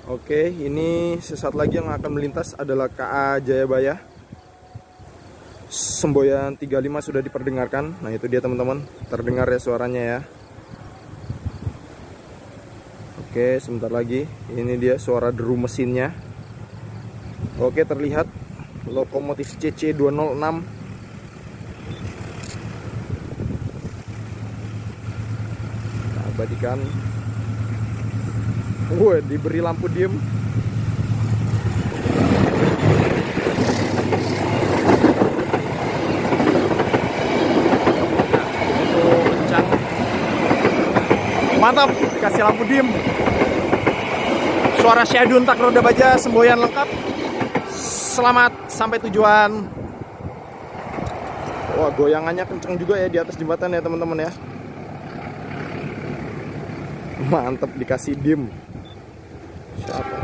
Oke, ini sesaat lagi yang akan melintas adalah KA Jayabaya. Semboyan 35 sudah diperdengarkan. Nah, itu dia teman-teman. Terdengar ya suaranya ya. Oke, sebentar lagi. Ini dia suara deru mesinnya. Oke, terlihat lokomotif CC206. Kita abadikan. Diberi lampu diem. Kencang. Mantap, dikasih lampu diem. Suara syadun tak roda baja, semboyan lengkap. Selamat sampai tujuan. Wah, goyangannya kencang juga ya di atas jembatan ya teman-teman ya. Mantap, dikasih diem. Siapa?